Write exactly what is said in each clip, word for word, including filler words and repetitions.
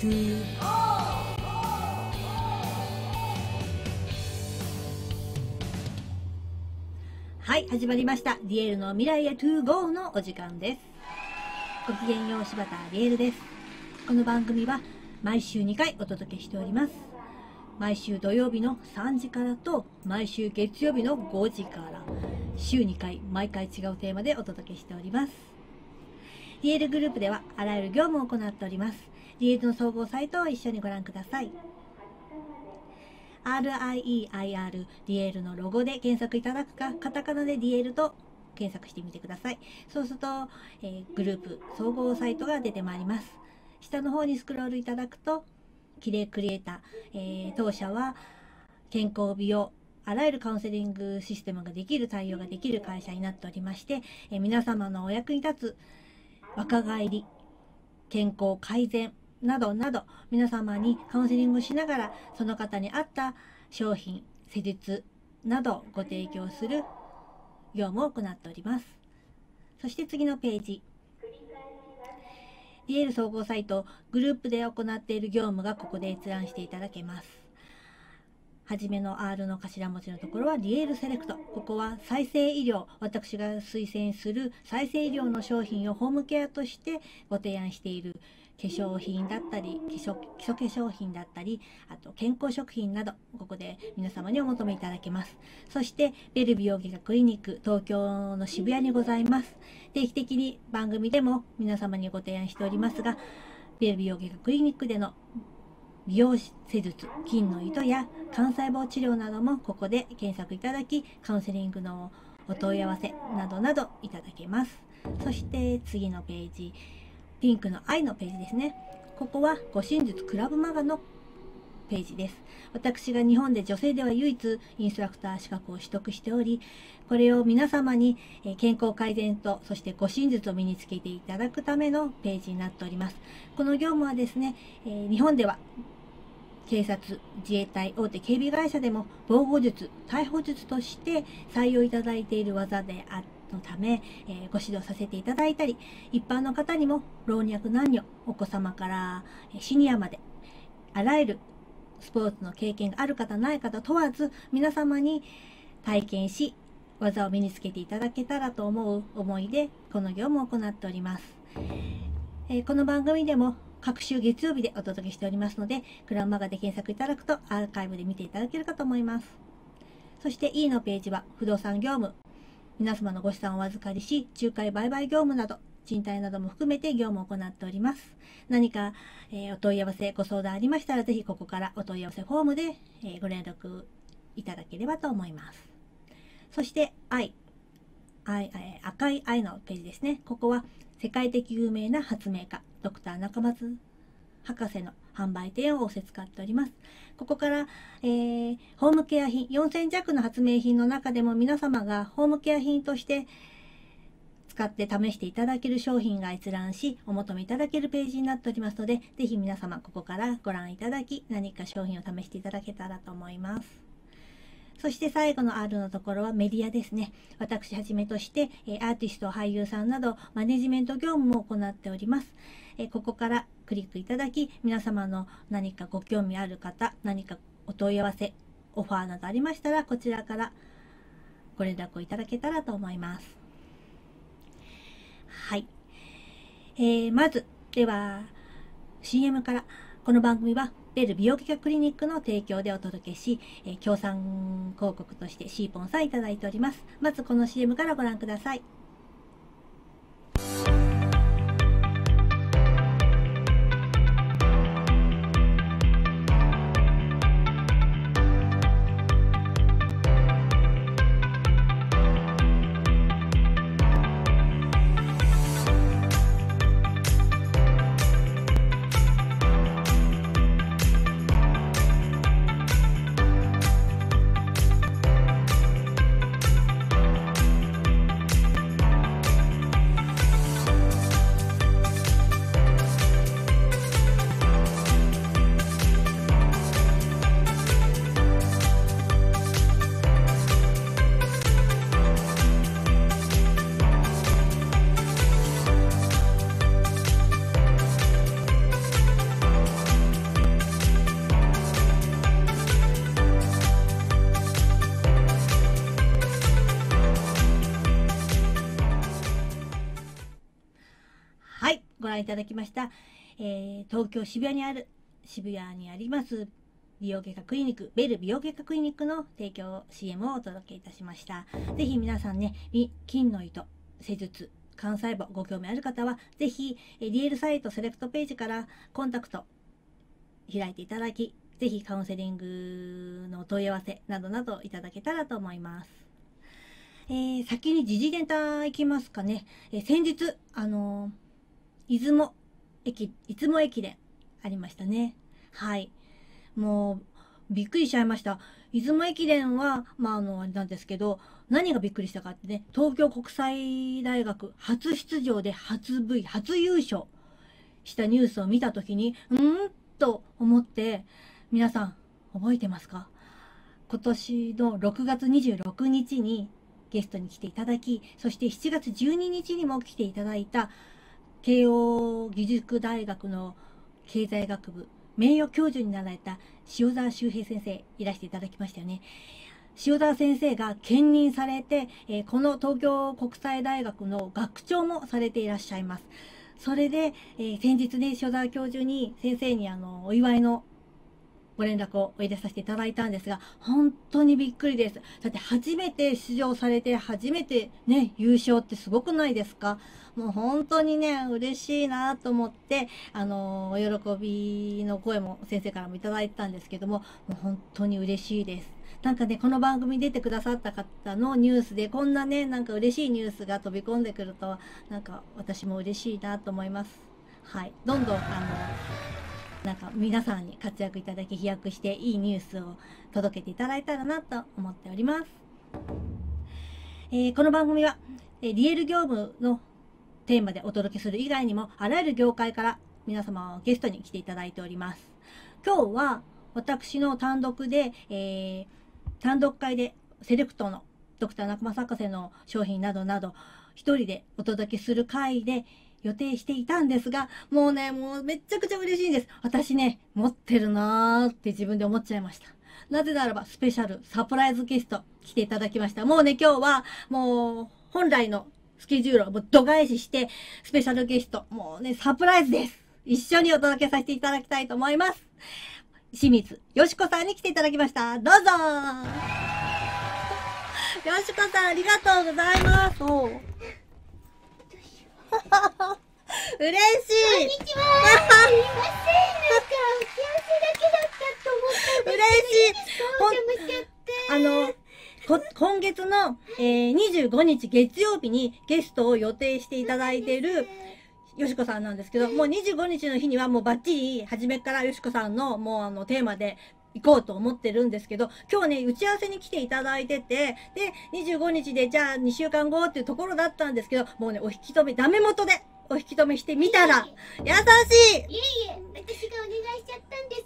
トゥはい、始まりました。ディエルの未来へトゥーゴーのお時間です。ごきげんよう、柴田ディエルです。この番組は毎週にかいお届けしております。毎週土曜日のさんじからと毎週月曜日のごじから週にかい毎回違うテーマでお届けしております。ディエルグループではあらゆる業務を行っております。ディエルの総合サイトを一緒にご覧ください。アールアイイーアイアール ディエルのロゴで検索いただくか、カタカナでディエルと検索してみてください。そうすると、えー、グループ総合サイトが出てまいります。下の方にスクロールいただくと、キレイクリエイター、えー、当社は健康美容、あらゆるカウンセリングシステムができる、対応ができる会社になっておりまして、えー、皆様のお役に立つ若返り、健康改善などなど皆様にカウンセリングをしながらその方に合った商品、施術などをご提供する業務を行っております。そして次のページ、ディエル総合サイトグループで行っている業務がここで閲覧していただけます。はじめの アール の頭文字のところはディエルセレクト。ここは再生医療、私が推薦する再生医療の商品をホームケアとしてご提案している化粧品だったり、基礎、基礎化粧品だったり、あと健康食品など、ここで皆様にお求めいただけます。そして、ベル美容外科クリニック、東京の渋谷にございます。定期的に番組でも皆様にご提案しておりますが、ベル美容外科クリニックでの美容施術、金の糸や幹細胞治療などもここで検索いただき、カウンセリングのお問い合わせなどなどいただけます。そして次のページ、ピンクの愛のページですね。ここは護身術クラブマガのページです。私が日本で女性では唯一インストラクター資格を取得しており、これを皆様に健康改善とそして護身術を身につけていただくためのページになっております。この業務はですね、日本では警察、自衛隊、大手警備会社でも防護術、逮捕術として採用いただいている技であのため、えー、ご指導させていただいたり、一般の方にも老若男女、お子様からシニアまで、あらゆるスポーツの経験がある方ない方問わず、皆様に体験し、技を身につけていただけたらと思う思いで、この業務を行っております。えー、この番組でも各週月曜日でお届けしておりますので、クラブマガで検索いただくとアーカイブで見ていただけるかと思います。そして E のページは不動産業務、皆様のご資産をお預かりし、仲介売買業務など、賃貸なども含めて業務を行っております。何か、えー、お問い合わせ、ご相談ありましたら、ぜひここからお問い合わせフォームで、えー、ご連絡いただければと思います。そして I、I、えー、赤い I のページですね。ここは世界的有名な発明家、ドクター中松博士の販売店を仰せ使っております。ここから、えー、ホームケア品、よんせん弱の発明品の中でも皆様がホームケア品として使って試していただける商品が閲覧し、お求めいただけるページになっておりますので、ぜひ皆様ここからご覧いただき、何か商品を試していただけたらと思います。そして最後の R のところはメディアですね。私はじめとして、アーティスト、俳優さんなどマネジメント業務も行っております。ここからクリックいただき、皆様の何かご興味ある方、何かお問い合わせ、オファーなどありましたら、こちらからご連絡をいただけたらと思います。はい。えー、まず、では、シーエム から、この番組は、ベル美容外科クリニックの提供でお届けし、えー、協賛広告としてシーポンさんいただいております。まずこの シーエム からご覧ください。 ご覧いただきました、えー、東京渋谷にある渋谷にあります美容外科クリニックベル美容外科クリニックの提供 シーエム をお届けいたしました。ぜひ皆さんね、金の糸施術幹細胞ご興味ある方はぜひリエルサイトセレクトページからコンタクト開いていただき、ぜひカウンセリングの問い合わせなどなどいただけたらと思います。えー、先に時事ネタいきますかね。えー、先日あのー、出雲駅出雲駅伝ありましたね。はい、もうびっくりしちゃいました。出雲駅伝はまああのあれなんですけど、何がびっくりしたかってね、東京国際大学初出場で初 ブイ 初優勝したニュースを見たときにうんと思って、皆さん覚えてますか？今年のろくがつにじゅうろくにちにゲストに来ていただき、そしてしちがつじゅうににちにも来ていただいた慶應義塾大学の経済学部名誉教授になられた塩沢修平先生いらしていただきましたよね。塩沢先生が兼任されて、えー、この東京国際大学の学長もされていらっしゃいます。それで、えー、先日ね、塩沢教授に先生にあのお祝いのご連絡をお入れさせていただいたんですが、本当にびっくりです。だって初めて出場されて初めてね、優勝ってすごくないですか？もう本当にね、嬉しいなと思って、あの、お喜びの声も先生からもいただいたんですけども、もう本当に嬉しいです。なんかね、この番組に出てくださった方のニュースで、こんなね、なんか嬉しいニュースが飛び込んでくると、なんか私も嬉しいなと思います。はい。どんどん、あの、なんか皆さんに活躍いただき飛躍していいニュースを届けていただいたらなと思っております。えー、この番組は、えー、リエル業務のテーマでお届けする以外にもあらゆる業界から皆様をゲストに来ていただいております。今日は私の単独で、えー、単独会でセレクトのドクター中間博士の商品などなど一人でお届けする回で予定していたんですが、もうね、もうめっちゃくちゃ嬉しいんです。私ね、持ってるなーって自分で思っちゃいました。なぜならば、スペシャル、サプライズゲスト来ていただきました。もうね、今日は、もう、本来のスケジュールをもう度外視して、スペシャルゲスト、もうね、サプライズです。一緒にお届けさせていただきたいと思います。清水よしこさんに来ていただきました。どうぞよしこさん、ありがとうございます。お嬉しい。 こんにちは。すいません。なんか、お幸せだけだったと思ったんですけど、 嬉しい。 お邪魔しちゃって。 あの、こ今月の、えー、にじゅうごにち月曜日にゲストを予定していただいているよしこさんなんですけど、もうにじゅうごにちの日にはもうバッチリ初めからよしこさんのもうあのテーマで行こうと思ってるんですけど、今日ね、打ち合わせに来ていただいてて、で、にじゅうごにちでじゃあにしゅうかんごっていうところだったんですけど、もうね、お引き止め、ダメ元でお引き止めしてみたら、優しい。 いえいえ、私がお願いしちゃったんです。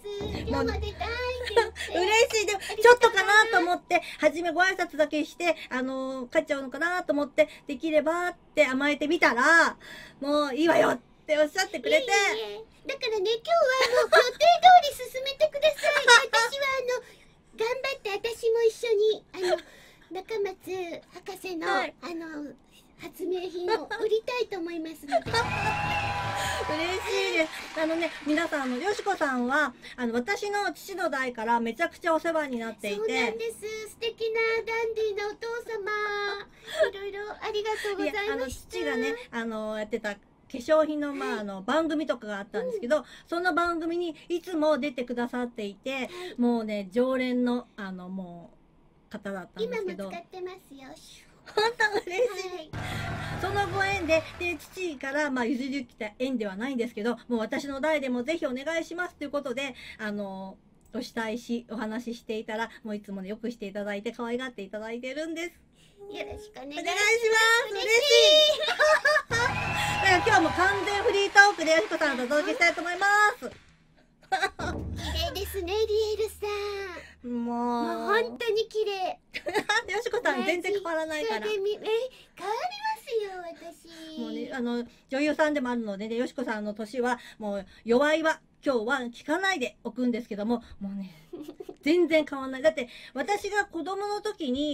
今日まで大って言って。 嬉しい。でも、ちょっとかなと思って、はじめご挨拶だけして、あのー、帰っちゃうのかなと思って、できればって甘えてみたら、もういいわよっておっしゃってくれて。 いえいえ、だからね、今日はもう予定通り進めてください。私はあの、頑張って私も一緒に、あの、中松博士の、はい、あの、発明品を売りたいと思いますので。嬉しいです。あのね、皆さん、あの、よしこさんは、あの、私の父の代からめちゃくちゃお世話になっていて。 そうなんです。素敵なダンディーなお父様。いろいろありがとうございました。あの、 父がね、あの、やってた、化粧品の、まあ、あの、番組とかがあったんですけど、うん、その番組にいつも出てくださっていて、はい、もうね、常連の、あの、もう、方だったんですけど。 今も使ってますよ。 本当嬉しい、はい、そのご縁で、で、父から、まあ、譲り受けた縁ではないんですけど、もう私の代でもぜひお願いしますということで、あの、お慕いし、お話ししていたら、もういつもね、よくしていただいて、可愛がっていただいてるんです。 よろしくお願いします。 お願いします。嬉しい。だから今日はもう完全フリートークでよしこさんとお届けしたいと思います。 綺麗ですね、リエルさん。 もう。 もう本当に綺麗。 よしこさん全然変わらないから。 え、変わりますよ、私。 もうね、あの、女優さんでもあるのでね、よしこさんの年は、もう、弱いは、今日は聞かないでおくんですけども、もうね、全然変わらない。だって、私が子供の時に、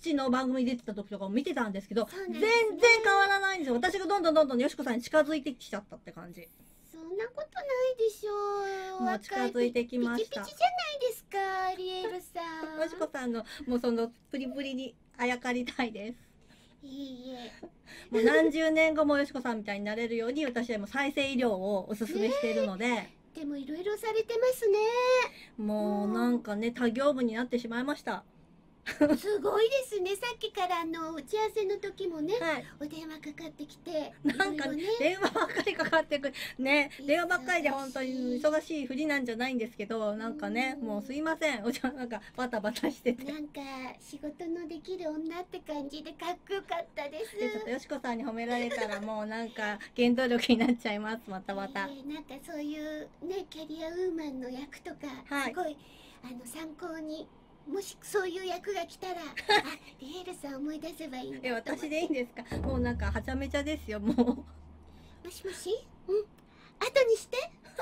父の番組に出てた時とかも見てたんですけど、全そうなんですね然変わらないんですよ。私がどんどんどんどんよしこさんに近づいてきちゃったって感じ。 そんなことないでしょう。 もう近づいてきましたピチピチじゃないですか、アリエルさん。 よしこさんのもうそのプリプリにあやかりたいです。 いいえ。 もう何十年後もよしこさんみたいになれるように、私はもう再生医療をおすすめしているので、 でもいろいろされてますね。 もうなんかね、他業務になってしまいました。 すごいですね。さっきからあの打ち合わせの時もね、 はい。 お電話かかってきて、 なんかいろいろね。 電話ばっかりかかってくる。ね、 忙しい電話ばっかりで本当に忙しいふりなんじゃないんですけど、なんかね、 うんもうすいません。お茶なんかバタバタしてて。 なんか仕事のできる女って感じでかっこよかったです。 でちょっとよしこさんに褒められたらもうなんか原動力になっちゃいます。またまた。 えーなんかそういうねキャリアウーマンの役とか、 はいすごいあの参考に、もしそういう役が来たらあリエルさん思い出せばいいんえ、 だと思って。 私でいいんですか？もうなんかはちゃめちゃですよ、もう。 もしもし、うん後にして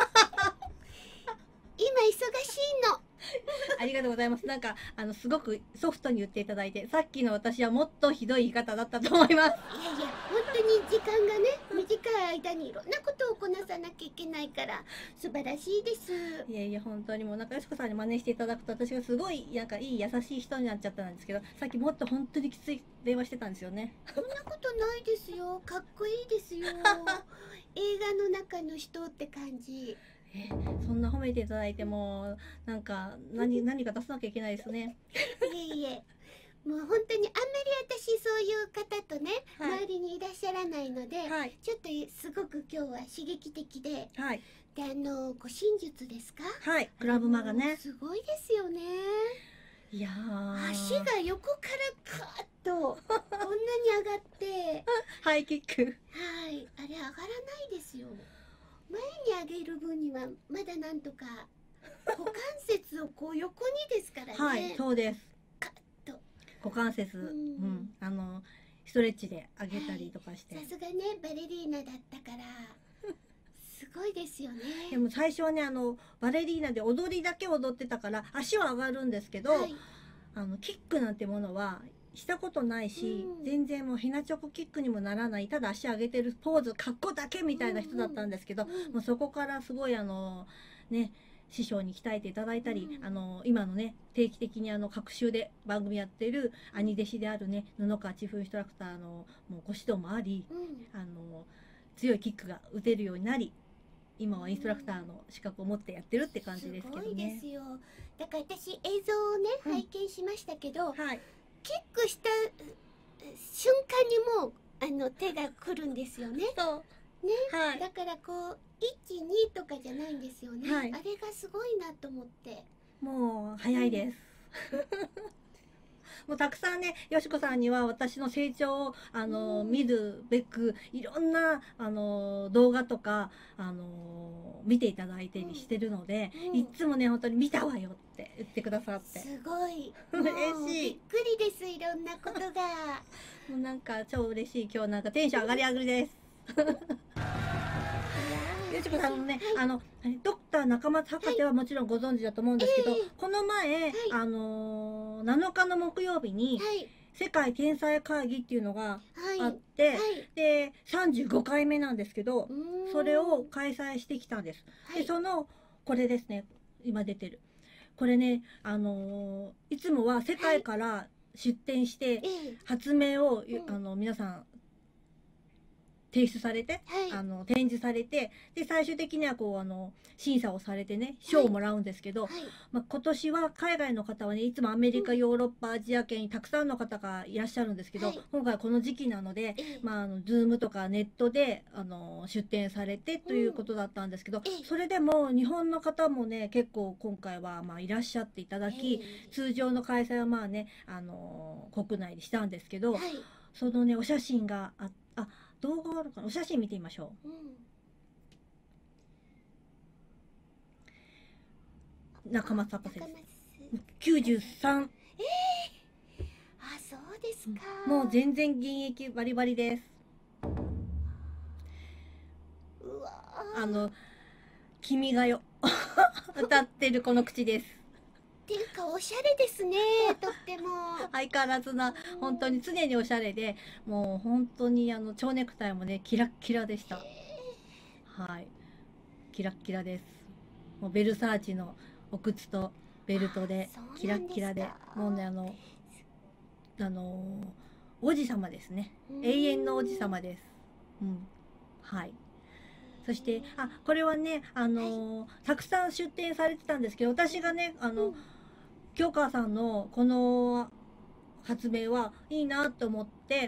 今忙しいの。 ありがとうございます。なんか、あの、すごくソフトに言っていただいて、さっきの私はもっとひどい言い方だったと思います。 いやいや本当に時間がね短い間にいろんなことをこなさなきゃいけないから素晴らしいです。 いやいや、本当にもう、なんかよしこさんに真似していただくと、私がすごい、なんかいい優しい人になっちゃったんですけど、さっきもっと本当にきつい電話してたんですよね。 そんなことないですよ。かっこいいですよ。映画の中の人って感じ。 え、そんな褒めていただいても、なんか、何、何か出さなきゃいけないですね。 いえいえ。もう本当にあんまり私そういう方とね、 はい周りにいらっしゃらないので、 はい。 ちょっとすごく今日は刺激的で、 はい。 であの護身術ですか？ はい。クラブマがね。 すごいですよね。 いやー。 足が横からカーッとこんなに上がって、 ハイキック。 はいあれ上がらないですよ。前に上げる分にはまだなんとか股関節をこう横にですからね。 はい、そうです。 カッと股関節、ううんん、あの、ストレッチで上げたりとかして。 さすがねバレリーナだったからすごいですよね。 でも最初はね、あの、バレリーナで踊りだけ踊ってたから、足は上がるんですけど、 はい、 あの、キックなんてものは、したことないし、 うん全然もうヘナチョコキックにもならない、ただ足上げてるポーズ、格好だけみたいな人だったんですけど、 うんもうそこからすごいあの、ね、師匠に鍛えていただいたり、 うんあの、今のね、定期的にあの、各週で番組やってる兄弟子であるね、布川チーフインストラクターのもうご指導もあり、 うんあの、強いキックが打てるようになり、今はインストラクターの資格を持ってやってるって感じですけどすごいでね。 すよ。だから私映像をね、 うん拝見しましたけど、 はい。 キックした瞬間にもうあの手が来るんですよね。 そう。 ね、 はい。 だからこういち、にとかじゃないんですよね、 はいあれがすごいなと思って。 もう早いです。もうたくさんね、よしこさんには私の成長をあの、 うん見るべくいろんなあの動画とかあの見ていただいてりしてるので、 うんいつもね本当に見たわよって言ってくださって、 すごい嬉しいもうびっくりです、いろんなことが。 もうなんか超嬉しい、今日なんかテンション上がり上がりです。よしこさんもね、 はいあのドクター中松博士はもちろんご存知だと思うんですけど、 ええこの前、 いあのーなのかの木曜日にはい世界天才会議っていうのがはいあって、 はいでさんじゅうごかいめなんですけど、 うーんそれを開催してきたんです。 はいでそのこれですね、今出てるこれね、あのーいつもは世界から出展してええ発明を、 うんあの皆さん提出されて、 はいあの展示されて、で最終的にはこうあの審査をされてね賞をもらうんですけど、 はいまあ、今年は海外の方はねいつもアメリカ、 うんヨーロッパ、アジア圏にたくさんの方がいらっしゃるんですけど、 はい今回この時期なので、 ええまあ、あの Zoom とかネットであの出展されてということだったんですけど、 ええそれでも日本の方もね結構今回はまあいらっしゃっていただき、 え通常の開催はまあねあの国内でしたんですけど、 えはいそのねお写真がああ動画あるかな、お写真見てみましょうんう。中松博士中です。 松きゅうじゅうさん、 あ、そうですか。 もう全然現役バリバリです。 うわーあの「君が代」歌ってるこの口です。 でていうかおしゃれですね、とっても。 相変わらずな、本当に常におしゃれで、もう本当にあの蝶ネクタイもねキラッキラでした。はい、キラッキラです。もうベルサーチのお靴とベルトでキラッキラで、もうねあのあの王子様ですね。永遠の王子様です。うん、はい。そしてあこれはねあのたくさん出展されてたんですけど、私がねあの、うん、京川さんのこの発明はいいなと思って、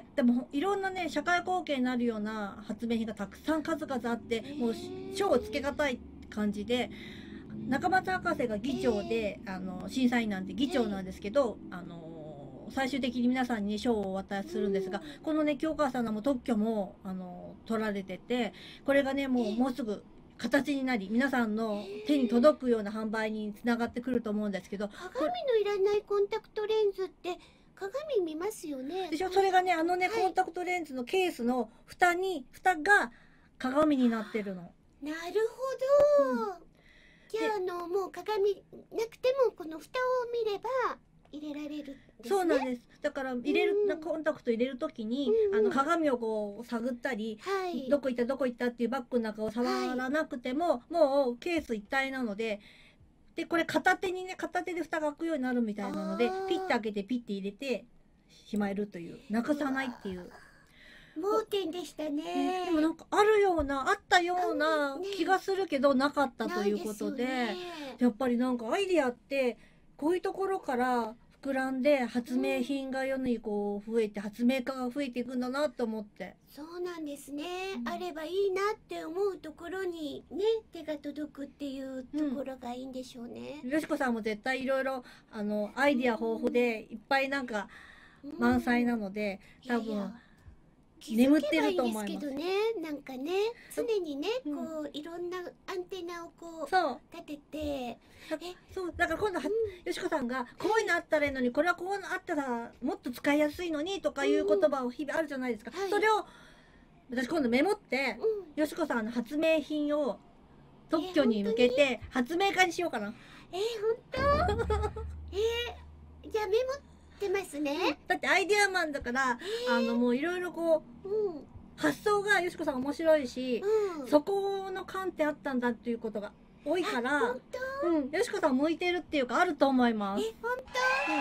でもいろんなね社会貢献になるような発明品がたくさん数々あって、もう賞をつけがたい感じで、中松博士が議長で、あの審査員なんで議長なんですけど、あの最終的に皆さんに賞をお渡しするんですが、このね京川さんのも特許もあの取られてて、これがねもうもうすぐ形になり皆さんの手に届くような販売につながってくると思うんですけど、 鏡のいらないコンタクトレンズって鏡見ますよね。 でしょ。それがねあのね、はい、コンタクトレンズのケースの蓋に蓋が鏡になってるの。 なるほど、うん、じゃああのもう鏡なくてもこの蓋を見れば入れられるんですね。 そうなんです。だから入れる、うん、コンタクト入れるときに、うん、あの鏡をこう探ったり、はい、どこ行ったどこ行ったっていうバッグの中を触らなくても、はい、もうケース一体なので、でこれ片手にね片手で蓋が開くようになるみたいなので、ピッて開けてピッて入れてしまえるという、なくさないっていう。 盲点でしたね。 ね、でもなんかあるようなあったような気がするけど、なかったということで、ね、やっぱりなんかアイディアってこういうところから膨らんで発明品が世にこう増えて、発明家が増えていくんだなと思って。 そうなんですね、うん、あればいいなって思うところにね手が届くっていうところがいいんでしょうね。 よしこさんも絶対いろいろあのアイディア豊富でいっぱいなんか満載なので、多分。いやいや眠ってると思います。 気づけばいいんですけどね、なんかね常にね、うん、こういろんなアンテナをこう立てて、えそうだから今度は、うん、よしこさんがこういうのあったらいいのに、これはこうあったらもっと使いやすいのにとかいう言葉を日々あるじゃないですか、うんはい、それを私今度メモって、うん、よしこさんの発明品を特許に向けて発明家にしようかな。 えー、本当えー、じゃあメモってますね。 だってアイデアマンだから、えー、あのもういろいろこう、うん、発想がよしこさん面白いし、うん、そこの観点あったんだっていうことが多いから、 本当、 うん、よしこさん向いてるっていうかあると思います。 え、本当、うん、頑張る。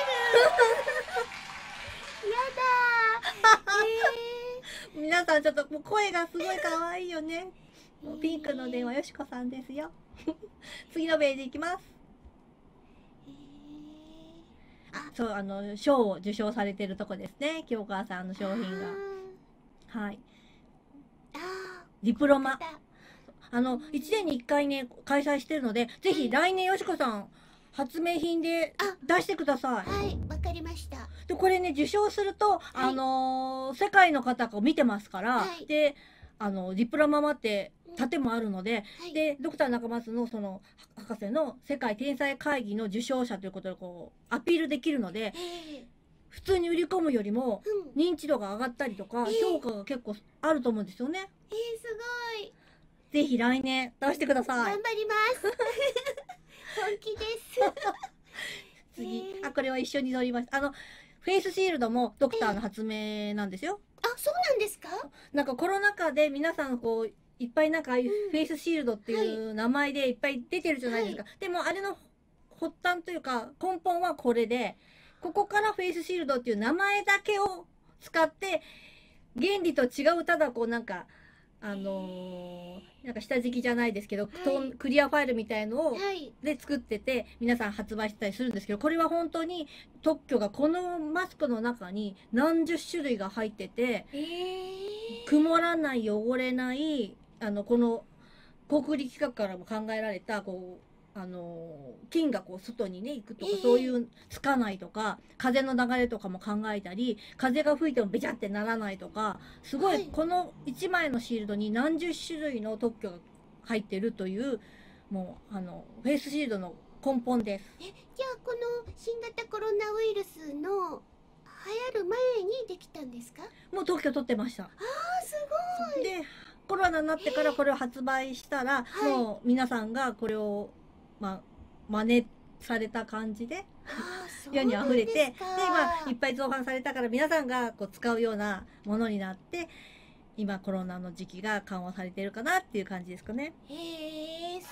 やだー。 えー、皆さんちょっともう声がすごい可愛いよね。もうピンクの電話よしこさんですよ。次のページいきます。あ、そうあの賞を受賞されてるとこですね。京川さんの商品が。はい。ディプロマ。あのいちねんにいっかいね開催してるので、ぜひ来年よしこさん発明品で出してください。 はい、わかりました。 でこれね受賞すると、はい、あのー、世界の方が見てますから、はい、であのディプロママって盾もあるので、はい、でドクター中松のその博士の世界天才会議の受賞者ということでこうアピールできるので、普通に売り込むよりも認知度が上がったりとか、評価が結構あると思うんですよね。 えー、すごい。 ぜひ来年出してください。 頑張ります。本気です。 次、あ、これは一緒に乗ります。あのフェイスシールドもドクターの発明なんですよ。 あ、そうなんですか。 なんかコロナ禍で皆さんこういっぱいなんかフェイスシールドっていう名前でいっぱい出てるじゃないですか。はい、でもあれの発端というか根本はこれで、ここからフェイスシールドっていう名前だけを使って原理と違う、ただこうなんかあのー、なんか下敷きじゃないですけど、はい、クリアファイルみたいのを、はい、で作ってて皆さん発売してたりするんですけど、これは本当に特許がこのマスクの中に何十種類が入ってて、えー、曇らない汚れないあのこの航空力学からも考えられたこうあの菌がこう外にね行くとか、そういうつかないとか、風の流れとかも考えたり、風が吹いてもベチャってならないとか、すごいこのいちまいのシールドに何十種類の特許が入ってるという、もうあのフェイスシールドの根本です。 え、じゃあこの新型コロナウイルスの流行る前にできたんですか？ もう特許取ってました。あー、すごい。 でコロナになってからこれを発売したら、もう皆さんがこれをまあ、真似された感じであーそう世に溢れて、でなんですか今いっぱい造反されたから皆さんがこう使うようなものになって、今コロナの時期が緩和されてるかなっていう感じですかね。 へえ、す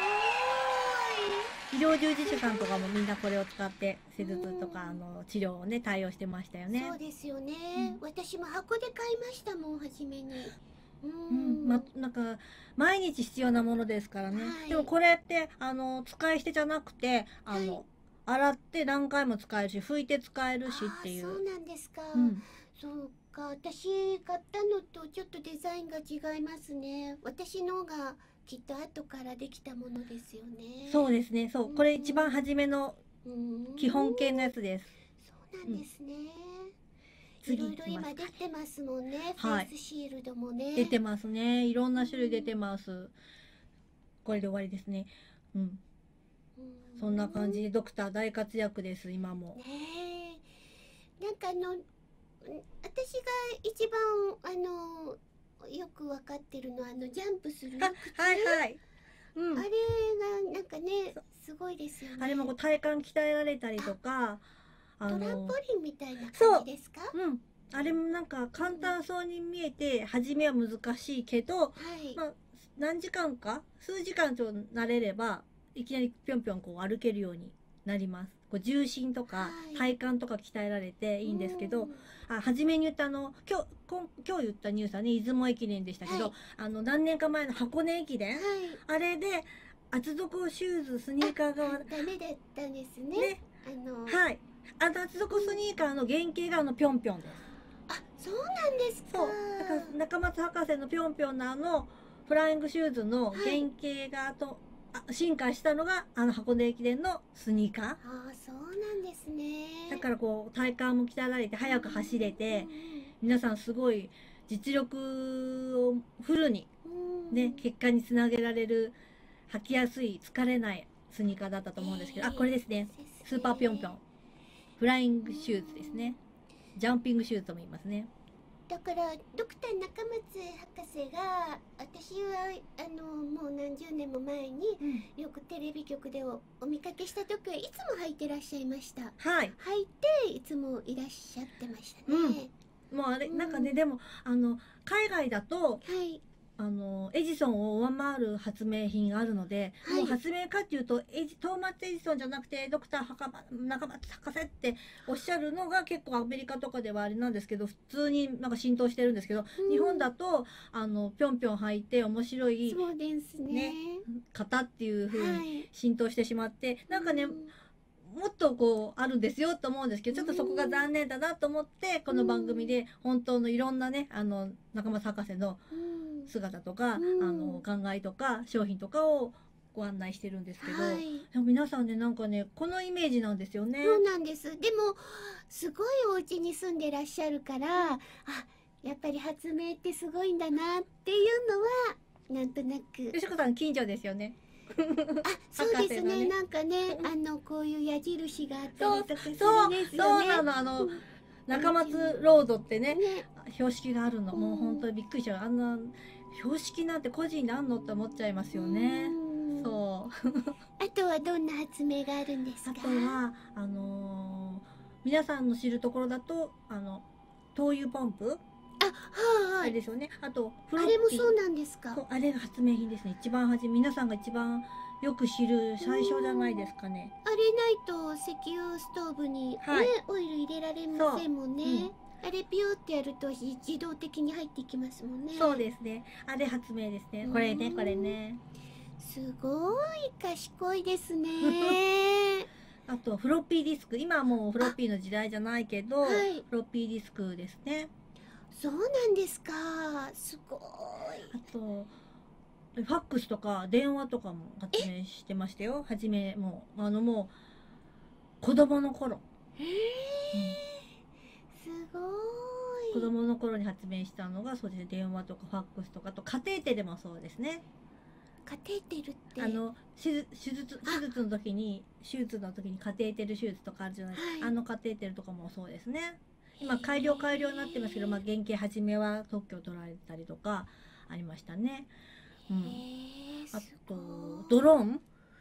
医療従事者さんとかもみんなこれを使って施術とかうんあの治療をね対応してましたよごい。 ねそう。ですよね。 うん私も箱で買いましたもん、初めに。ううん、 ん。 ま、なんか毎日必要なものですからね、 はいでもこれってあの使い捨てじゃなくてあの、 はい洗って何回も使えるし拭いて使えるしあっていう。 ーそうなんですか。 うん、 そうか、私買ったのとちょっとデザインが違いますね。私のがきっと後からできたものですよね。 そうですね、そう、これ一番初めのうん基本形のやつです。 そうなんですね。い次ろいろ行きます今出てますもんね。 はいフェイスシールドもね。 出てますね、いろんな種類出てます。これで終わりですね。うん、 うんそんな感じでドクター大活躍です今も。 ねえ。なんかあの、うん私が一番あのよくわかってるのはあのジャンプするあ、 靴。 はいはい。うんあれがなんかねすごいですよね。 あれもこう体幹鍛えられたりとか、あトランのポリンみたいなそう感じですか？ うんあれもなんか簡単そうに見えて初めは難しいけど、 はい。 まあ、何時間か数時間と慣れればいきなりぴょんぴょんこう歩けるようになります。こう重心とかはい体幹とか鍛えられていいんですけど、 うんあ初めに言ったあの今日こん今日言ったニュースはね出雲駅伝でしたけど、 はいあの何年か前の箱根駅伝、 はい。 あれで厚底シューズスニーカーがダメだったんですね。 ねあの、 はいあの厚底スニーカーの原型があのぴょんぴょんです。 あ、そうなんですか。 そうだから中松博士のぴょんぴょんのあのフライングシューズの原型がと、あ進化したのがあの箱根駅伝のスニーカーああ、そうなんですね。 だからこう体幹も鍛えられて速く走れて、 うん皆さんすごい実力をフルにうんね結果につなげられる履きやすい疲れないスニーカーだったと思うんですけど、あこれですねスーパーぴょんぴょんフライングシューズですね。ジャンピングシューズとも言いますね。 だからドクター中松博士が私はあのもう何十年も前によくテレビ局でおお見かけした時はいつも履いてらっしゃいました。 はい履いていつもいらっしゃってましたね。 もうあれうんなんかね、でもあの海外だとはいあのエジソンを上回る発明品があるので、 はいもう発明かっていうとエジトーマツ・エジソンじゃなくてドクター博中松博士っておっしゃるのが結構アメリカとかではあれなんですけど普通になんか浸透してるんですけど、 うん日本だとあのぴょんぴょん履いて面白いそうですね。 ね型っていう風はにい。 浸透してしまってなんかね、 うんもっとこうあるんですよと思うんですけどちょっとそこが残念だなと思ってこの番組で本当のいろんなねあの中松博士のうん姿とか、 うんあの考えとか商品とかをご案内してるんですけど、 はい。 でも皆さんねなんかねこのイメージなんですよね。 そうなんです。でもすごいお家に住んでらっしゃるから、あ、やっぱり発明ってすごいんだなっていうのはなんとなく。 よしこさん近所ですよね。 あ、そうですね。 博士のねなんかね、 うんあのこういう矢印があったそうりとかするんそうですよね。 そうなのあの、 うん中松ロードってねね、 標識があるの、 うんもう本当にびっくりしちゃうあんな標識なんて個人であんのって思っちゃいますよね。 うんそうあとはどんな発明があるんですか？ あとはあのー皆さんの知るところだとあの灯油ポンプあ、 あはい。 れですよね。あとフあロッピーれもそうなんですか？ そうあれが発明品ですね。一番初め皆さんが一番よく知る最初じゃないですかね。 あれないと石油ストーブにね、 はいオイル入れられませんもんね。 そうあれピューってやると自自動的に入っていきますもんね。 そうですね。あれ発明ですね。これねこれね。 すごい賢いですね。 あとフロッピーディスク今はもうフロッピーの時代じゃないけど、 はい。 フロッピーディスクですね。 そうなんですか。すごい。 あとファックスとか電話とかも発明してましたよ。初めもうあのもう子供の頃、 へえ、すごい。 子供の頃に発明したのがそうですね。電話とかファックスとかあとカテーテルもそうですね。 カテーテルって。 あの手術手術手術の時に手術の時にカテーテル手術とかあるじゃないですか、 はいあのカテーテルとかもそうですね。今改良改良になってますけど、まあ、原型初めは特許を取られたりとかありましたね。うん、 へえ、 あすとごいドローン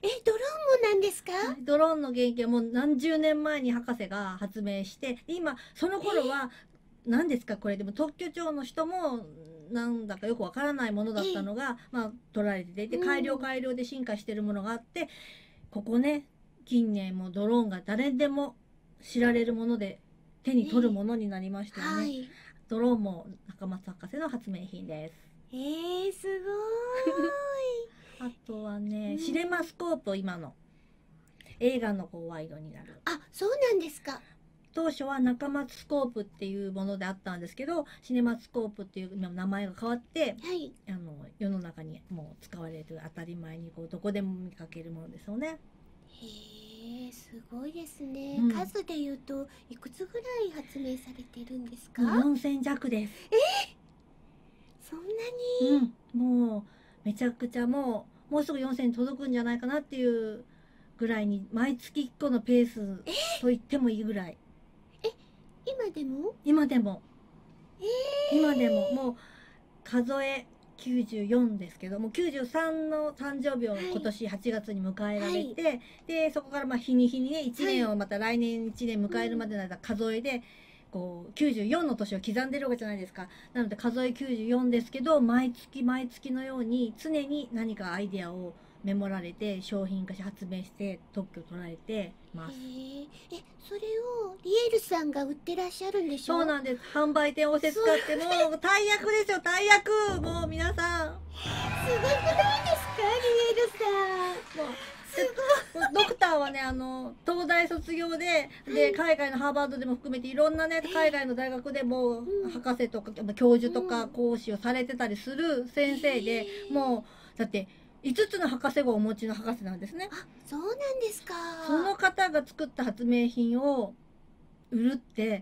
え、ドローンもなんですか？ ドローンの原型はもう何十年前に博士が発明して、今その頃は何ですかこれ、でも特許庁の人もなんだかよくわからないものだったのが、まあ取られてて、改良改良で進化してるものがあって、ここね近年もドローンが誰でも知られるもので手に取るものになりましたよね。はい、ドローンも中松博士の発明品です。 えー、すごい。あとはね、シネマスコープ、今の映画のこうワイドになる。 あ、そうなんですか。 当初は中松スコープっていうものであったんですけど、シネマスコープっていう今名前が変わって、 はい、 あの世の中にもう使われる当たり前にこうどこでも見かけるものですよね。 へえ、すごいですね、 うん、 数で言うといくつぐらい発明されてるんですか？ よんせん弱です。 えー、そんなに、 うん、もうめちゃくちゃもうもうすぐよんせんに届くんじゃないかなっていうぐらいに、毎月いっこのペースと言ってもいいぐらい。 え、今でも今でも、 えー、 今でももう数えきゅうじゅうよんですけども、きゅうじゅうさんの誕生日を今年はちがつに迎えられて、はい、でそこからまあ日に日にねいちねんをまた来年いちねん迎えるまでの間数えで、こうきゅうじゅうよんの年を刻んでるわけじゃないですか。なので数えきゅうじゅうよんですけど、毎月毎月のように常に何かアイデアをメモられて商品化し発明して特許を取られてます。 え、それをリエールさんが売ってらっしゃるんでしょ？ そうなんです。販売店をせ使ってもう大役ですよ、大役。もう皆さんすごくないですか、リエールさん。もうドクターはね、あの東大卒業で、で海外のハーバードでも含めていろんなね海外の大学でも博士とか教授とか講師をされてたりする先生で、もうだっていつつの博士号をお持ちの博士なんですね。 あ、そうなんですか。 その方が作った発明品を売るって、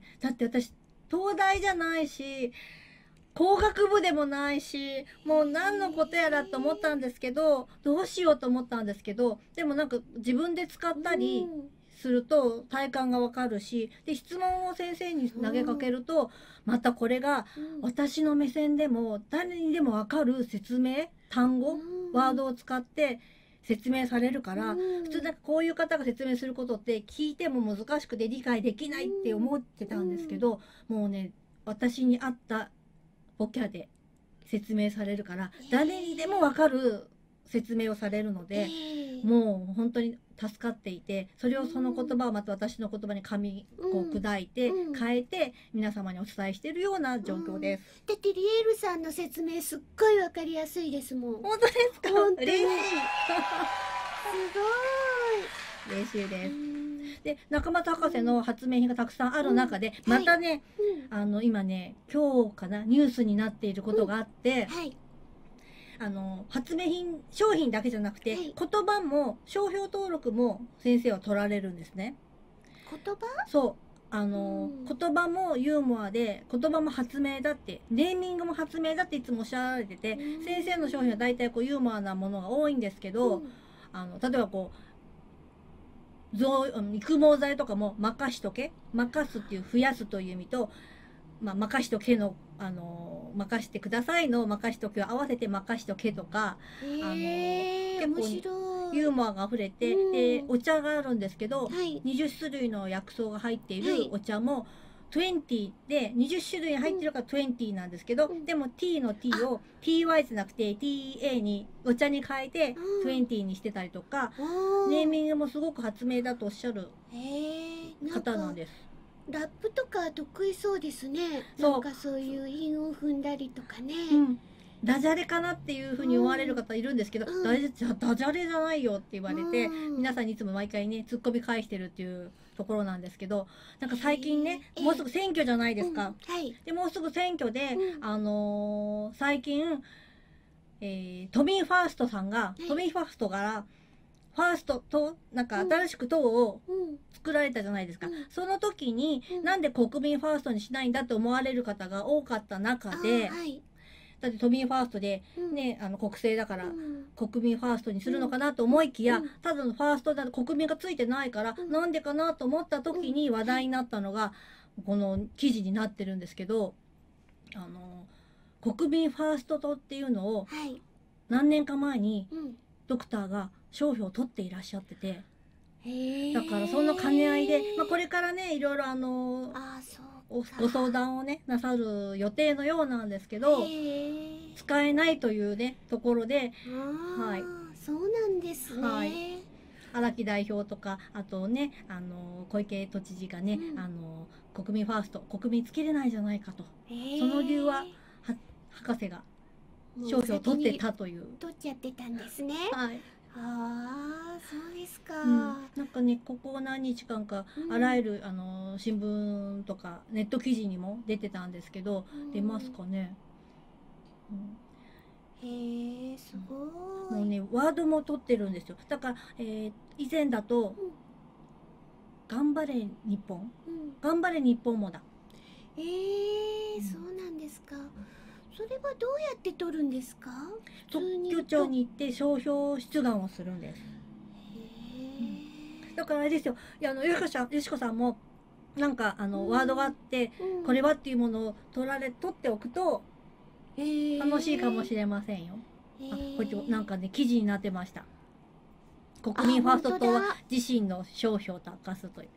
だって私東大じゃないし工学部でもないし、もう何のことやらと思ったんですけど、どうしようと思ったんですけど、でもなんか自分で使ったりすると体感がわかるし、で質問を先生に投げかけると、またこれが私の目線でも誰にでもわかる説明、単語、ワードを使って説明されるから、普通なんかこういう方が説明することって聞いても難しくて理解できないって思ってたんですけど、もうね私に合ったボキャで説明されるから、誰にでも分かる説明をされるので、もう本当に助かっていて、それをその言葉をまた私の言葉に噛みこう砕いて変えて皆様にお伝えしているような状況です。 だってリエールさんの説明すっごい分かりやすいですもん。 本当ですか？ 本当に嬉しい。 すごい嬉しいです。で中松博士の発明品がたくさんある中で、うん、またね、はいうん、あの今ね今日かなニュースになっていることがあって、うんはい、あの発明品商品だけじゃなくて、はい、言葉も商標登録も先生は取られるんですね。 言葉？ そうあの、うん、言葉もユーモアで言葉も発明だって、ネーミングも発明だっていつもおっしゃられてて、うん、先生の商品は大体こうユーモアなものが多いんですけど、うん、あの例えばこう育毛剤とかも任しとけ、任すっていう増やすという意味と、まあ、任しとけのあの任してくださいの任しとけを合わせて任しとけとか、 えー、あの結構ユーモアがあふれて、うん、でお茶があるんですけど、はい、にじゅっしゅるいの薬草が入っているお茶も、はいにじゅうでにじゅっしゅるい入ってるからにじゅうなんですけど、うん、でも T の T を ティーワイ じゃなくて ティーエー にお茶に変えてにじゅうにしてたりとか、うん、ネーミングもすごく発明だとおっしゃる方なんです。 ラップとか得意そうですね。なんかそういう韻を踏んだりとかね、うん、 ダジャレかなっていうふうに思われる方いるんですけど、うん、ダジャレじゃないよって言われて、うん、皆さんにいつも毎回ねツッコミ返してるっていうところなんですけど、なんか最近ねもうすぐ選挙じゃないですか、 うんはい、 でもうすぐ選挙で、うん、あのー、最近、えー、都民ファーストさんが、はい、都民ファーストからファーストとなんか新しく党を作られたじゃないですか、うん、その時に、うん、なんで国民ファーストにしないんだって思われる方が多かった中で、はい、だって都民ファーストで、ねうん、あの国政だから、うん、国民ファーストにするのかなと思いきや、うん、ただのファーストだと国民がついてないから、うん、なんでかなと思った時に話題になったのが、うん、この記事になってるんですけど、あの国民ファースト党っていうのを何年か前に、うんドクターが商標を取っていらっしゃってて、 へえ。 だからその兼ね合いで、まあ、これからねいろいろあのあー、そうおか。 ご相談をねなさる予定のようなんですけど、 へえ。 使えないというねところでああ、 はいそうなんですね。 はい荒木代表とか、あとねあの小池都知事がね、 うんあの国民ファースト国民つけれないじゃないかと、 へえ。 その理由はは博士が商標を取ってたという。 取っちゃってたんですね。 はいああ、そうですか。 うん、なんかねここ何日間か、 うんあらゆるあの新聞とかネット記事にも出てたんですけど、 うん出ますかね、うんへえ、すごい。 もうねワードも取ってるんですよ。だから、えー以前だとうん 「頑張れ日本」 うん 「頑張れ日本も」だ。 ええ、 うんそうなんですか。それはどうやって取るんですか？普特通に許庁に行って商標出願をするんです。 へえ。 だからあれですよ、いやあのよしこさんよしこさんもなんかあの、 うんワードがあってうんこれはっていうものを取られ取っておくとへえ楽しいかもしれませんよ。 へえあ、こうやってなんかね記事になってました。国民ファースト党はあ本当だ自身の商標を明かすという。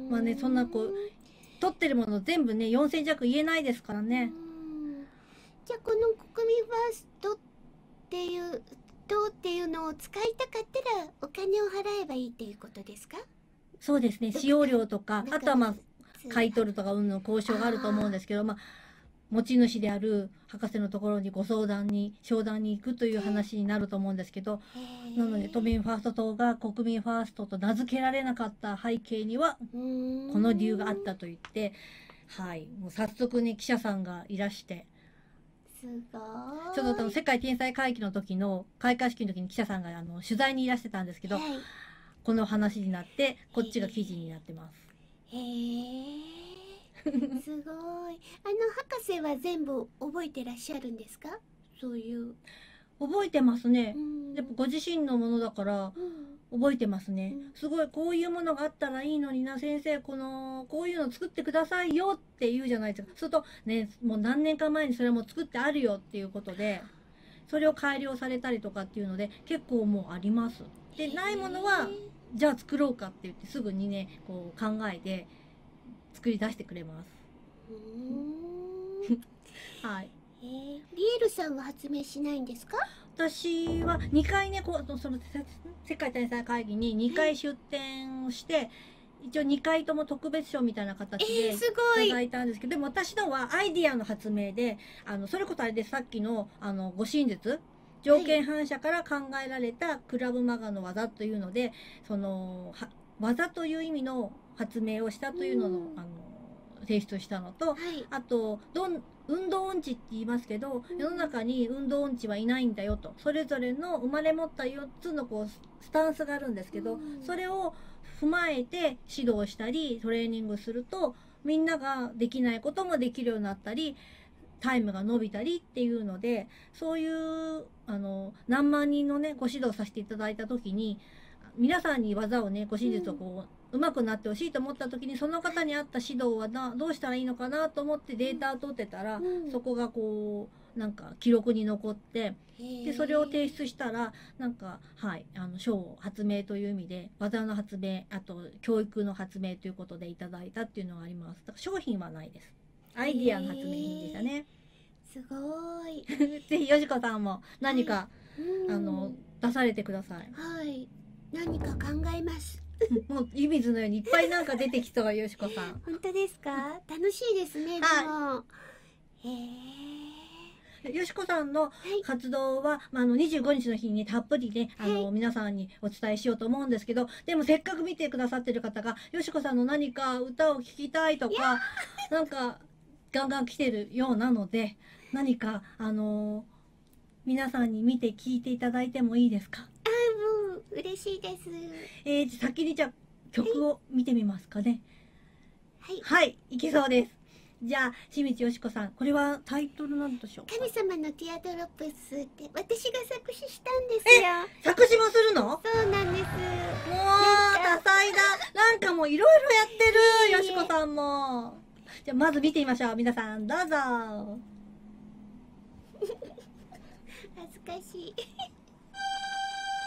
まあねうーんそんなこう取ってるもの全部ねよんせん弱言えないですからね。 うんじゃあこの国民ファーストっていう党っていうのを使いたかったらお金を払えばいいっていうことですか？ そうですね、使用料とか、 なんかあとはまあ買いる。 取るとか運の交渉があると思うんですけど、まあ持ち主である博士のところにご相談に商談に行くという話になると思うんですけど、 へえなので都民ファースト党が国民ファーストと名付けられなかった背景にはうーんこの理由があったと言って、はいもう早速ね記者さんがいらして。 すごい。 ちょっとあの世界天才会議の時の開会式の時に記者さんがあの取材にいらしてたんですけど、 はいこの話になってこっちが記事になってます。 へえすごい。あの博士は全部覚えてらっしゃるんですか？そういう。 覚えてますねう。んやっぱご自身のものだからうん覚えてますね。 うんすごいこういうものがあったらいいのにな先生、このこういうの作ってくださいよって言うじゃないですか。するとねもう何年か前にそれも作ってあるよっていうことでそれを改良されたりとかっていうので結構もうあります。でないものはじゃあ作ろうかって言ってすぐにねこう考えて作り出してくれます。 うーんはいへえリエルさんは発明しないんですか？ 私はにかいねこうそのせ世界天才会議ににかい出展をして一応にかいとも特別賞みたいな形でえー、 いすごい。 ただいたんですけど、でも私のはアイディアの発明であのそれこそあれでさっきのあの護身術条件反射から考えられたクラブマガの技というのでそのは技という意味の発明をしたというのの、 うんあの提出したのと、 はい。 あとどん運動音痴って言いますけど、 うん世の中に運動音痴はいないんだよと、それぞれの生まれ持ったよっつのこうススタンスがあるんですけど、 うんそれを踏まえて指導したりトレーニングするとみんなができないこともできるようになったりタイムが伸びたりっていうので、そういうあの何万人のねご指導させていただいた時に皆さんに技をねご真実をこう、うまくなってほしいと思った時にその方に合った指導はなどうしたらいいのかなと思ってデータを取ってたら、 うんそこがこうなんか記録に残ってでそれを提出したらなんかはいあの賞を発明という意味で技の発明あと教育の発明ということでいただいたっていうのがあります。だから商品はないです。アイディアの発明品でしたね。 すごい。 ぜひよしこさんも何か、 うんあの出されてください。 はい。何か考えます。 もう湯水のようにいっぱいなんか出てきそうよしこさん。 本当ですか？楽しいですね。でも。へえ。 よしこさんのはい。 活動は、まあ、あのにじゅうごにちの日にねたっぷりねあの、 はい皆さんにお伝えしようと思うんですけど、でもせっかく見てくださってる方がよしこさんの何か歌を聴きたいとかなんかガンガン来てるようなので何かあの皆さんに見て聞いていただいてもいいですか？ もう嬉しいです。 えー、先にじゃあ曲を見てみますかね。 はい。 はいいけそうです。じゃあ清水よしこさんこれはタイトルなんでしょうか？ 神様のティアドロップスって私が作詞したんですよ。 作詞もするの？ そうなんです。 もう多彩だ。なんかもういろいろやってるいえいえよしこさんも。じゃあまず見てみましょう。皆さんどうぞ。 恥ずかしい。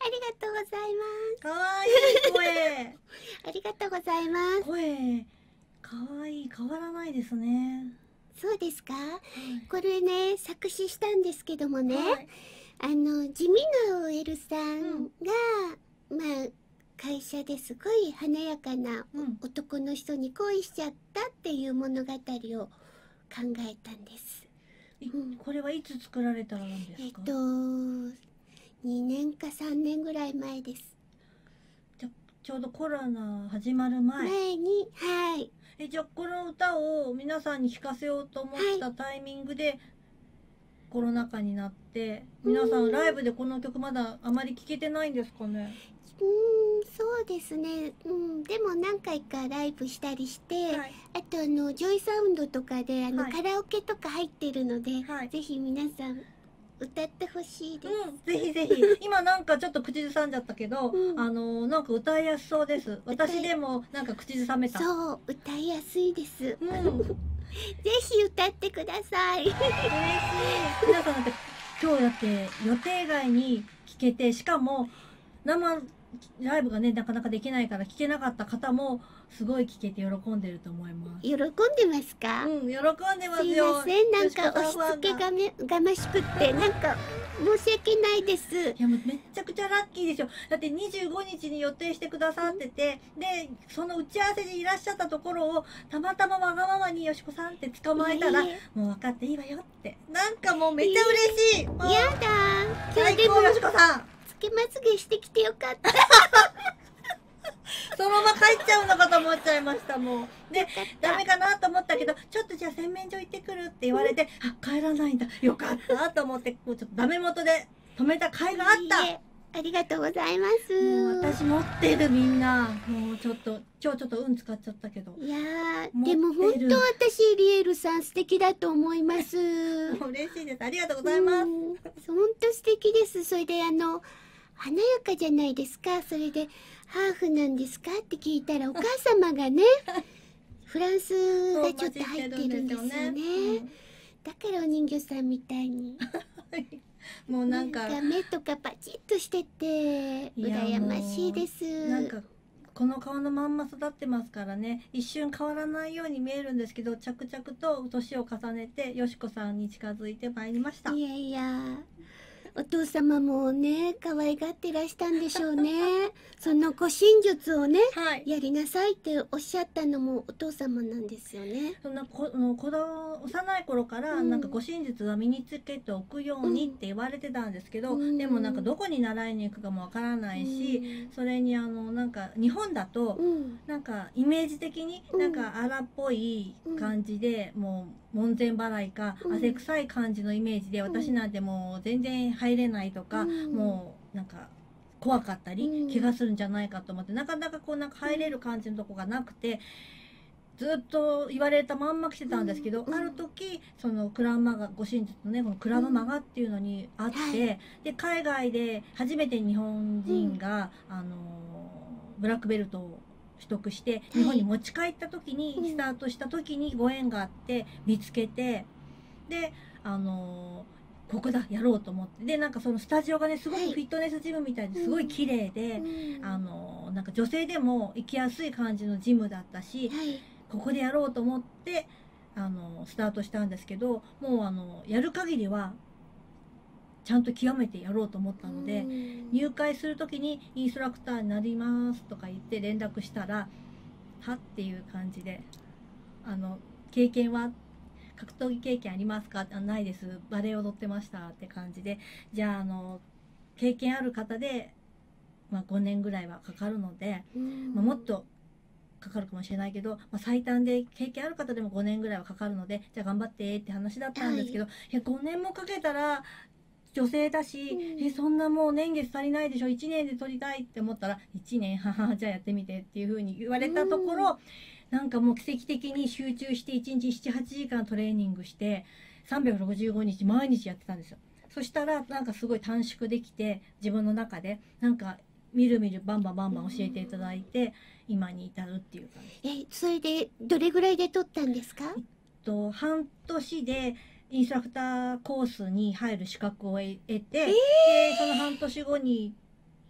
とうございまかわいい声。 す。ありがとうございます。 声かわいい、変わらないですね。 そうですか。 はいこれね、作詞したんですけどもね、 はいあの地味な オーエル さんが、まあ会社ですごい華やかなうん男の人に恋しちゃったっていう物語を考えたんです。 いうんこれはいつ作られたらなんですか？ えっとにねんかさんねんぐらい前です。 ちょうどコロナ始まる前。 前に、はい。 えじゃあこの歌を皆さんに聴かせようと思ったタイミングでコロナ禍になって、皆さんライブでこの曲まだあまり聴けてないんですかね？ うーん、そうですね。うん、でも何回かライブしたりして、 はいあとあのジョイサウンドとかであの、 はいカラオケとか入ってるので、 はいぜひ皆さん歌ってほしいです。 うん、ぜひぜひ。今なんかちょっと口ずさんじゃったけど、 うんあのなんか歌いやすそうです。私でもなんか口ずさめた。 そう、歌いやすいです。 うん、嬉しい。 ぜひ歌ってください。 皆さんだって今日だって予定外に聴けて、しかも生ライブがねなかなかできないから聴けなかった方もすごい聴けて喜んでると思います。 喜んでますか？ うん、喜んでますすいよ。 ません、なんかよしこ押しさんファンが付けがめがましくってなんか申し訳ないです。 いやもうめっちゃくちゃラッキーですよ。だってにじゅうごにちに予定してくださってて、でその打ち合わせでいらっしゃったところをたまたまわがままによしこさんって捕まえたら、 いいえもう分かっていいわよって、なんかもうめっちゃ嬉しい。もうやだ、今最日でも高よしこさん。 つけまつげしてきてよかった。 そのまま帰っちゃうのかと思っちゃいましたもう。でよかったダメかなと思ったけど、ちょっとじゃあ洗面所行ってくるって言われて、あ帰らないんだよかったと思って、こうちょっとダメ元で止めた甲斐があった。 いいえ、ありがとうございまもうす。 私持ってるみんな。もうちょっと今日ちょっと運使っちゃったけど。 いやー、 持ってるでも本当私リエルさん素敵だと思います。 もう嬉しいです。ありがとうございます。 うん本当素敵です。それであの華やかじゃないですか。それでハーフなんですかって聞いたらお母様がねフランスがちょっと入ってるんですよね。だからお人形さんみたいにうんもうなんか目とかパチッとしてていや羨ましいです。 なんかこの顔のまんま育ってますからね、一瞬変わらないように見えるんですけど、着々と年を重ねてよしこさんに近づいてまいりました。 いやいや、お父様もね可愛がってらしたんでしょうね。その護身術をねはい。 やりなさいっておっしゃったのもお父様なんですよね。 そんなこの子供幼い頃からうんなんか護身術は身につけておくようにって言われてたんですけど、 うんでもなんかどこに習いに行くかもわからないし、それにあのなんか日本だとうんなんかイメージ的にうんなんか荒っぽい感じで、もう門前払いかうん汗臭い感じのイメージで、私なんてもう全然入れないとか、 うんもうなんか怖かったり、 うん怪我するんじゃないかと思ってなかなかこうなんか入れる感じのとこがなくて、ずっと言われたまんま来てたんですけど、 うんある時そのクラウマガ護身術のねこのクラブマガっていうのにあって、 はいで海外で初めて日本人が、あのブラックベルトを取得して日本に持ち帰った時に、 うんスタートした時にご縁があって見つけて、であのここだやろうと思って、でなんかそのスタジオがねすごくはいフィットネスジムみたいですごい綺麗で、 うんあのなんか女性でも行きやすい感じのジムだったし、 はいここでやろうと思ってあのスタートしたんですけど、もうあのやる限りはちゃんと極めてやろうと思ったので、 うん入会する時にインストラクターになりますとか言って連絡したら、はっていう感じで、あの経験は格闘技経験ありますか？あないです、バレエ踊ってましたって感じで、じゃああの経験ある方で、まあ、ごねんぐらいはかかるので、 うんまあ、もっとかかるかもしれないけど、まあ、最短で経験ある方でもごねんぐらいはかかるので、じゃあ頑張ってって話だったんですけど、い、やごねんもかけたら女性だし、 うんえそんなもう年月足りないでしょ、いちねんで取りたいって思ったらいちねんははじゃあやってみてっていう風に言われたところ、なんかもう奇跡的に集中していちにちななはちじかんトレーニングしてさんびゃくろくじゅうごにち毎日やってたんですよ。そしたらなんかすごい短縮できて、自分の中でなんかみるみるバンバンバンバン教えていただいて、今に至るっていう感じ。 えそれでどれぐらいで取ったんですか？ と半年でインストラクターコースに入る資格を得て、 えーでその半年後に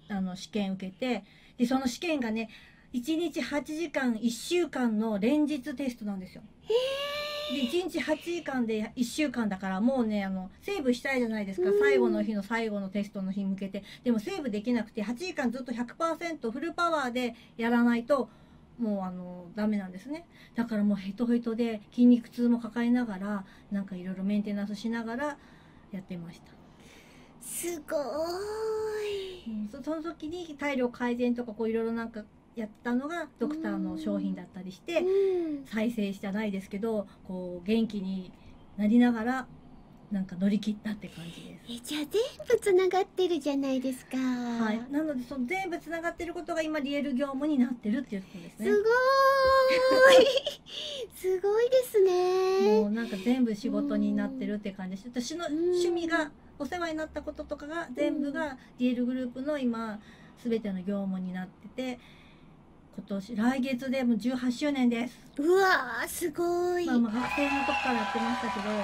あの試験受けて、でその試験がねいちにちはちじかんいっしゅうかんの連日テストなんですよ。でいちにちはちじかんでいっしゅうかんだから、もうねあのセーブしたいじゃないですか、最後の日の最後のテストの日に向けて。でもセーブできなくてはちじかんずっと ひゃくパーセント フルパワーでやらないともうあのダメなんですね。だからもうヘトヘトで筋肉痛も抱えながら、なんかいろいろメンテナンスしながらやってました。 すごーい、 うん、そ, その時に体力改善とかこういろいろなんかやったのがドクターの商品だったりして、 うん、 再生じゃないですけどこう元気になりながらなんか乗り切ったって感じです。 えじゃあ全部つながってるじゃないですか。 はい、なのでその全部つながってることが今リエル業務になってるっていうことですね。 すごーいすごいですね。 もうなんか全部仕事になってるって感じです。私の趣味がお世話になったこととかが全部がリエルグループの今全ての業務になってて、今年来月でもうじゅうはちしゅうねんです。 うわーすごい、 まあ、まあ学生の時からやってましたけど、はい、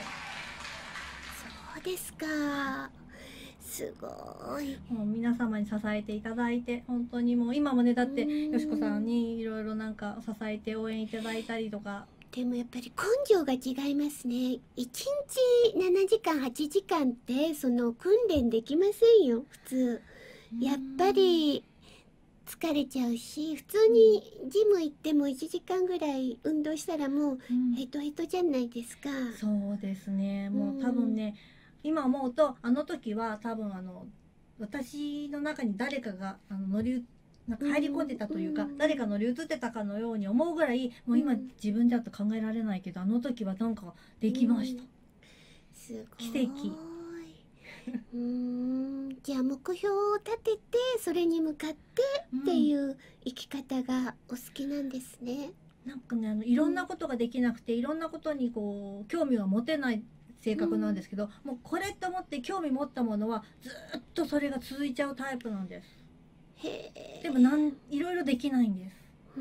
そうですか、すごい。 もう皆様に支えていただいて本当にもう今もねだってよしこさんにいろいろなんか支えて応援いただいたりとか。 でもやっぱり根性が違いますね。いちにちななじかんはちじかんってその訓練できませんよ普通。やっぱり疲れちゃうし、普通にジム行ってもいちじかんぐらい運動したらもうヘトヘトじゃないですか。 うん、そうですね。もう多分ね、今思うとあの時は多分あの私の中に誰かがあの乗りなんか入り込んでたというか、うん、誰か乗り移ってたかのように思うぐらい、もう今自分だと考えられないけど、あの時はなんかできました。うん、 すごい。 奇跡。 うーん、じゃあ目標を立ててそれに向かってっていう生き方がお好きなんですね。 うん、なんかねあのいろんなことができなくて、いろんなことにこう興味が持てない性格なんですけど、うん、もうこれと思って興味持ったものはずっとそれが続いちゃうタイプなんです。 へえ。でもなんいろいろできないんです。うん、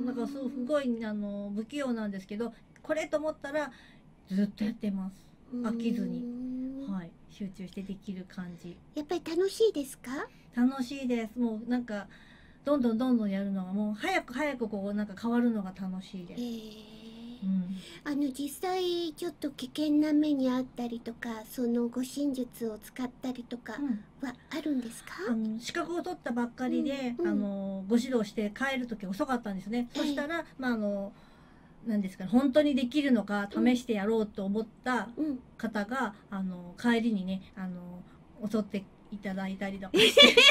だからすごいあの不器用なんですけど、これと思ったらずっとやってます。飽きずに、はい、集中してできる感じ。 やっぱり楽しいですか？ 楽しいです。もうなんかどんどんどんどんやるのがもう早く早くこうなんか変わるのが楽しいです。えーうん、 あの実際ちょっと危険な目にあったりとか、その護身術を使ったりとかはあるんですか？ うん、あの資格を取ったばっかりで、うんうん、あのご指導して帰る時遅かったんですね。えー、そしたらまああのなんですかね、本当にできるのか試してやろうと思った方が、うん、あの帰りにねあの襲っていただいたりとかしてひ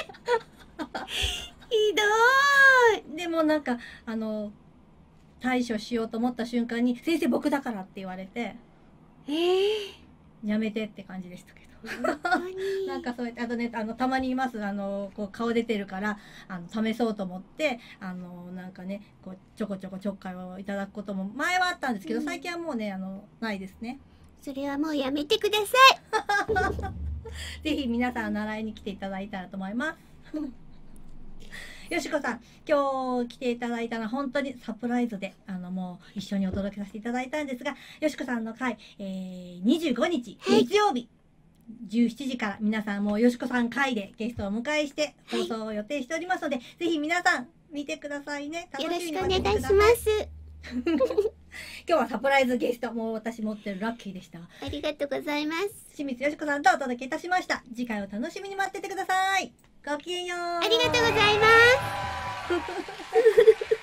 どい。でもなんかあの対処しようと思った瞬間に「先生僕だから」って言われて 「えー、 やめて」って感じでしたけどなんかそうやってあとねあのたまにいますあのこう顔出てるからあの試そうと思ってあのなんかねこうちょこちょこちょっかいをいただくことも前はあったんですけど、うん、最近はもうねあのないですね。 それはもうやめてくださいぜひ皆さん習いに来ていただいたらと思います。よしこさん、今日来ていただいたのは本当にサプライズで、あの、もう一緒にお届けさせていただいたんですが、よしこさんの回、えー、にじゅうごにち、日曜日、じゅうしちじから皆さんもうよしこさん回でゲストをお迎えして放送を予定しておりますので、はい、ぜひ皆さん見てくださいね。 楽しみに待っててください。よろしくお願いします。 今日はサプライズゲスト、もう私持ってるラッキーでした。 ありがとうございます。 清水よしこさんとお届けいたしました。次回を楽しみに待っててください。ごきげんよう。 ありがとうございます。